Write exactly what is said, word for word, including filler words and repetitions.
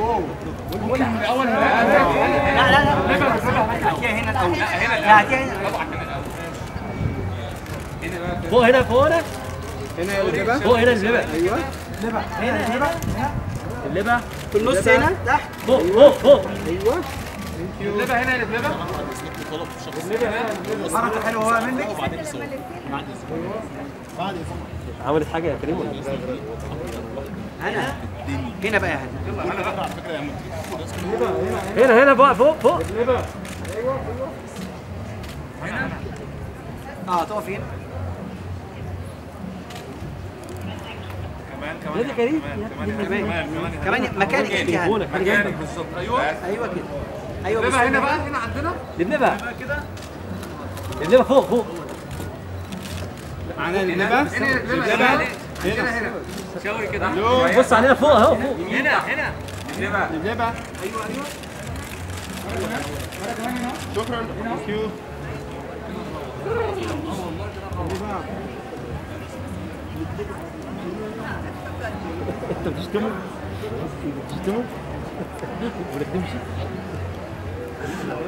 اول لا لا لا هاتيها هنا الاول. لا هنا هاتيها هنا فوق هنا فوق هنا هنا اللبه فوق هنا اللبه. ايوه هنا هنا اللبه في النص هنا تحت فوق فوق فوق. ايوه اللبه هنا اللبه حركه حلوه بقى منك. عملت حاجه يا كريم ولا هنا هنا بقى هنا هنا هنا فوق فوق فوق. اه تقف هنا كمان كمان يا كريم كمان كمان مكانك انت هنا. مكانك بالظبط. ايوه ايوه كده ايوه اللبه هنا بقى هنا عندنا اللبه اللبه فوق فوق. معانا اللبه هنا اللبه هنا هنا شاوري كده بص علينا فوق اهو فوق. هنا هنا اللبه اللبه ايوه ايوه شكرا ثانك يو. انت بتشتمه بتشتمه ولا تمشي.